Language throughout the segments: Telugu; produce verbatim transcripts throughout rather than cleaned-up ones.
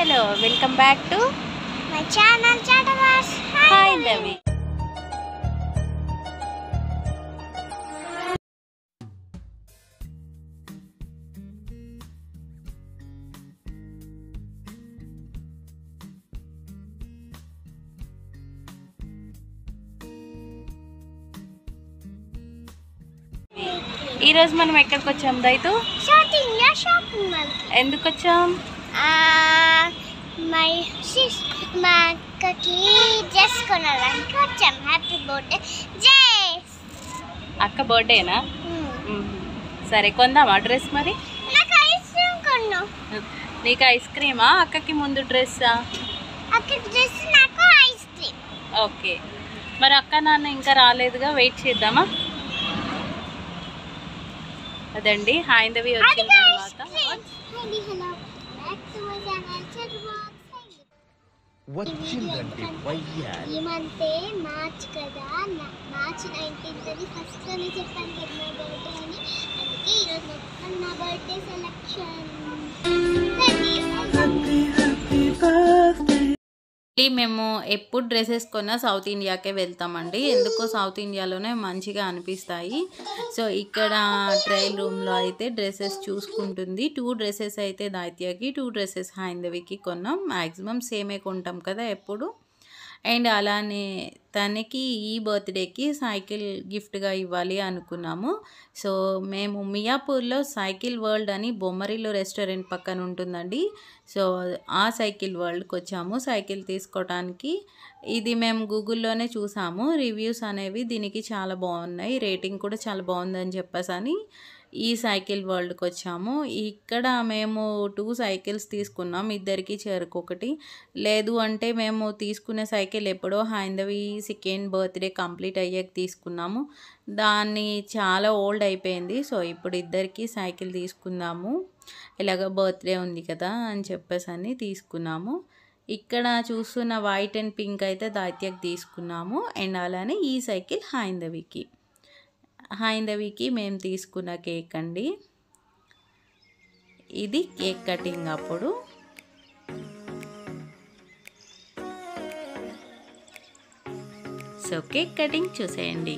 Hello welcome back to my channel చాటవాస్ హాయ్ దేవి. ఈరోజు మనం ఎక్కడికి వచ్చాం దైతు? South India shopping mall. ఎందుకు వచ్చాం? మై సిస్ మా అక్కకి డ్రెస్ కొనాలని వచ్చాం. హ్యాపీ బర్త్డే జేస్. అక్క బర్త్డేనా? సరే కొందామా డ్రెస్ మరి? నాకు ఐస్ క్రీమ్ కొను. నీకు ఐస్ క్రీమా అక్కకి ముందు డ్రెస్సా? అక్క డ్రెస్ నాకు ఐస్ క్రీమ్. ఓకే మరి అక్క నాన్న ఇంకా రాలేదుగా, వెయిట్ చేద్దామా? అదండి హైందవి వచ్చిన తర్వాత వచ్చిందండి ఈ మంత్ మార్చ్ కదా, మార్చ్ నైన్టీన్త్ అని ఫస్ట్ లోనే చెప్పాను కదా నా బర్త్డే అని. అందుకే ఈరోజు మొత్తం నా బర్త్డే సెలెక్షన్. మేము ఎప్పుడు డ్రెస్సెస్ కొన్నా సౌత్ ఇండియాకే వెళ్తామండి. ఎందుకో సౌత్ ఇండియాలోనే మంచిగా అనిపిస్తాయి. సో ఇక్కడ ట్రయల్ రూమ్లో అయితే డ్రెస్సెస్ చూసుకుంటుంది. టూ డ్రెస్సెస్ అయితే దాయిత్యకి, టూ డ్రెస్సెస్ హైందవికి కొన్నాం. మ్యాక్సిమం సేమే కొంటాం కదా ఎప్పుడు. అండ్ అలానే తనకి ఈ బర్త్డేకి సైకిల్ గిఫ్ట్గా ఇవ్వాలి అనుకున్నాము. సో మేము మియాపూర్లో సైకిల్ వరల్డ్ అని బొమ్మరిలో రెస్టారెంట్ పక్కన ఉంటుందండి. సో ఆ సైకిల్ వరల్డ్కి వచ్చాము సైకిల్ తీసుకోవడానికి. ఇది మేము గూగుల్లోనే చూసాము, రివ్యూస్ అనేవి దీనికి చాలా బాగున్నాయి, రేటింగ్ కూడా చాలా బాగుందని చెప్పేసి అని ఈ సైకిల్ వరల్డ్కి వచ్చాము. ఇక్కడ మేము టూ సైకిల్స్ తీసుకున్నాం, ఇద్దరికి చేరుకొకటి. లేదు అంటే మేము తీసుకునే సైకిల్ ఎప్పుడో హైందవి సెకండ్ బర్త్డే కంప్లీట్ అయ్యాక తీసుకున్నాము. దాన్ని చాలా ఓల్డ్ అయిపోయింది. సో ఇప్పుడు ఇద్దరికి సైకిల్ తీసుకుందాము, ఇలాగ బర్త్డే ఉంది కదా అని చెప్పేసి అని తీసుకున్నాము. ఇక్కడ చూస్తున్న వైట్ అండ్ పింక్ అయితే దాయిత్యకి తీసుకున్నాము. అండ్ అలానే ఈ సైకిల్ హైందవికి. హైందవికి మేము తీసుకున్న కేక్ అండి ఇది. కేక్ కటింగ్ అప్పుడు సో కేక్ కటింగ్ చూసేయండి.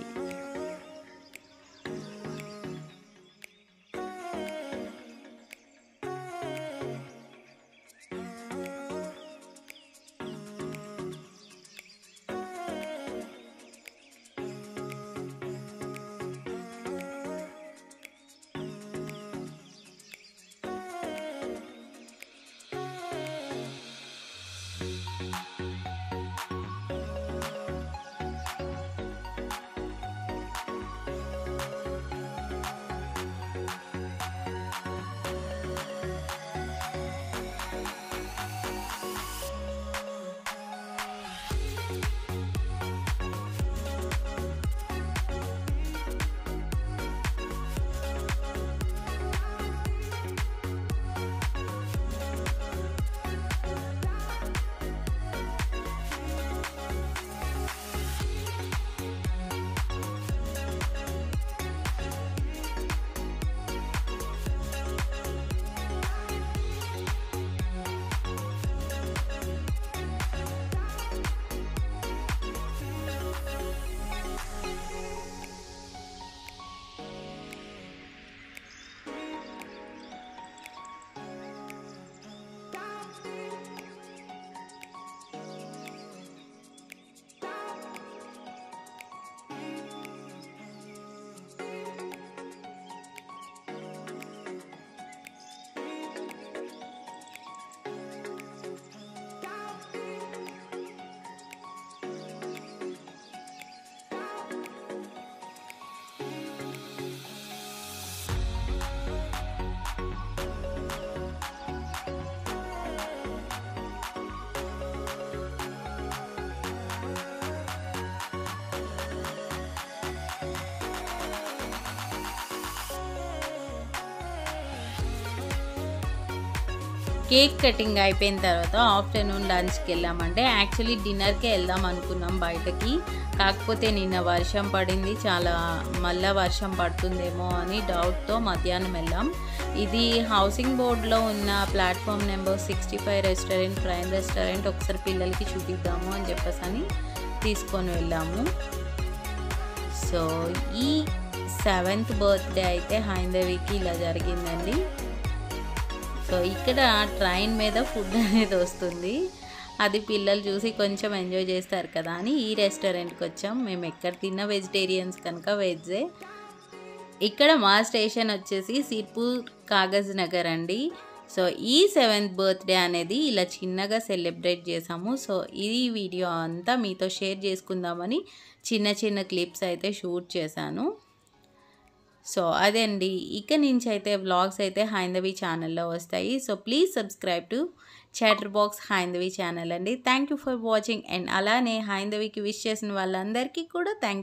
కేక్ కటింగ్ అయిపోయిన తర్వాత ఆఫ్టర్నూన్ లంచ్కి వెళ్ళామంటే యాక్చువల్లీ డిన్నర్కే వెళ్దాం అనుకున్నాం బయటకి. కాకపోతే నిన్న వర్షం పడింది, చాలా మళ్ళీ వర్షం పడుతుందేమో అని డౌట్తో మధ్యాహ్నం వెళ్ళాం. ఇది హౌసింగ్ బోర్డ్లో ఉన్న platform number sixty five restaurant, prime restaurant. ఒకసారి పిల్లలకి చూపిద్దాము అని చెప్పేసి అని తీసుకొని వెళ్ళాము. సో ఈ సెవెంత్ బర్త్డే అయితే హైందవికి ఇలా జరిగిందండి. సో ఇక్కడ ట్రైన్ మీద ఫుడ్ అనేది వస్తుంది, అది పిల్లలు చూసి కొంచెం ఎంజాయ్ చేస్తారు కదా అని ఈ రెస్టారెంట్కి వచ్చాం. మేము ఎక్కడ తిన్నా వెజిటేరియన్స్ కనుక వెజ్జే. ఇక్కడ మా స్టేషన్ వచ్చేసి సిర్పూర్ కాగజ్ నగర్ అండి. సో ఈ సెవెంత్ బర్త్డే అనేది ఇలా చిన్నగా సెలబ్రేట్ చేసాము. సో ఈ వీడియో అంతా మీతో షేర్ చేసుకుందామని చిన్న చిన్న క్లిప్స్ అయితే షూట్ చేశాను. సో అదండి, ఇక నుంచి అయితే వ్లాగ్స్ అయితే హైందవి ఛానల్లో వస్తాయి. So please subscribe to chatter box Haindavi channel అండి. Thank you for watching. And అలానే హైందవికి విష్ చేసిన వాళ్ళందరికీ కూడా థ్యాంక్